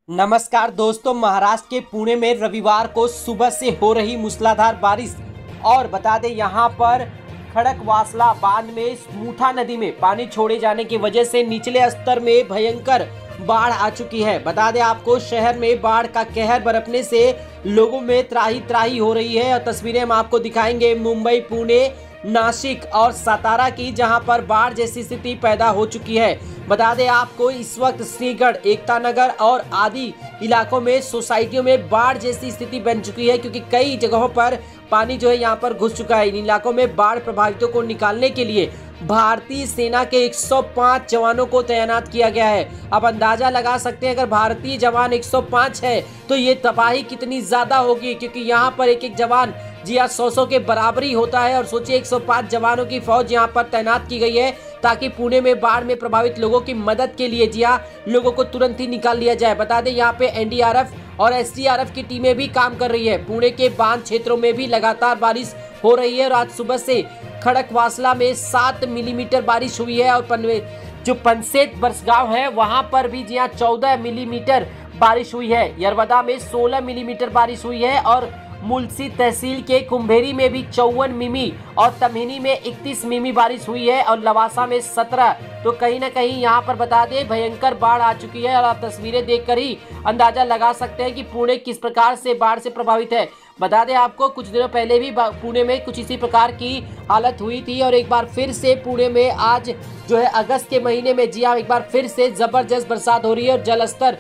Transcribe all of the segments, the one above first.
नमस्कार दोस्तों, महाराष्ट्र के पुणे में रविवार को सुबह से हो रही मूसलाधार बारिश और बता दें यहाँ पर खड़कवासला बांध में मुठा नदी में पानी छोड़े जाने की वजह से निचले स्तर में भयंकर बाढ़ आ चुकी है। बता दें आपको, शहर में बाढ़ का कहर बरपने से लोगों में त्राही त्राही हो रही है और तस्वीरें हम आपको दिखाएंगे मुंबई, पुणे, नासिक और सातारा की, जहां पर बाढ़ जैसी स्थिति पैदा हो चुकी है। बता दें आपको, इस वक्त श्रीगढ़, एकता नगर और आदि इलाकों में सोसाइटियों में बाढ़ जैसी स्थिति बन चुकी है, क्योंकि कई जगहों पर पानी जो है यहां पर घुस चुका है। इन इलाकों में बाढ़ प्रभावितों को निकालने के लिए भारतीय सेना के 105 जवानों को तैनात किया गया है। अब अंदाजा लगा सकते हैं, अगर भारतीय जवान 105 है तो ये तबाही कितनी ज्यादा होगी, क्योंकि यहाँ पर एक एक जवान जी हाँ 100 के बराबरी होता है। और सोचिए 105 जवानों की फौज यहाँ पर तैनात की गई है ताकि पुणे में बाढ़ में प्रभावित लोगों की मदद के लिए जी हाँ लोगों को तुरंत ही निकाल लिया जाए। बता दें यहाँ पे एनडीआरएफ और एसडीआरएफ की टीमें भी काम कर रही है। पुणे के बांध क्षेत्रों में भी लगातार बारिश हो रही है और आज सुबह से खड़कवासला में 7 मिलीमीटर बारिश हुई है और जो पंसेत बरसगांव है वहां पर भी जी हाँ 14 मिलीमीटर बारिश हुई है। यरवदा में 16 मिलीमीटर बारिश हुई है और मुलसी तहसील के कुंभेरी में भी 54 मिमी और तमहिनी में 31 मिमी बारिश हुई है और लवासा में 17। तो कहीं ना कहीं यहाँ पर बता दें भयंकर बाढ़ आ चुकी है और आप तस्वीरें देखकर ही अंदाजा लगा सकते हैं कि पुणे किस प्रकार से बाढ़ से प्रभावित है। बता दें आपको, कुछ दिनों पहले भी पुणे में कुछ इसी प्रकार की हालत हुई थी और एक बार फिर से पुणे में आज जो है अगस्त के महीने में जी हाँ एक बार फिर से जबरदस्त बरसात हो रही है और जल स्तर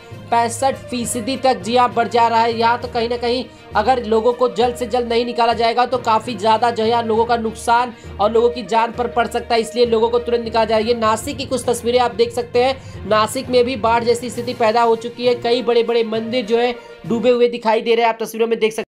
65% तक जी हाँ बढ़ जा रहा है। यहाँ तो कहीं ना कहीं अगर लोगों को जल्द से जल्द नहीं निकाला जाएगा तो काफी ज्यादा जो है लोगों का नुकसान और लोगों की जान पर पड़ सकता है, इसलिए लोगों को तुरंत निकाला जाएगा। नासिक की कुछ तस्वीरें आप देख सकते हैं। नासिक में भी बाढ़ जैसी स्थिति पैदा हो चुकी है। कई बड़े बड़े मंदिर जो है डूबे हुए दिखाई दे रहे हैं, आप तस्वीरों में देख सकते हैं।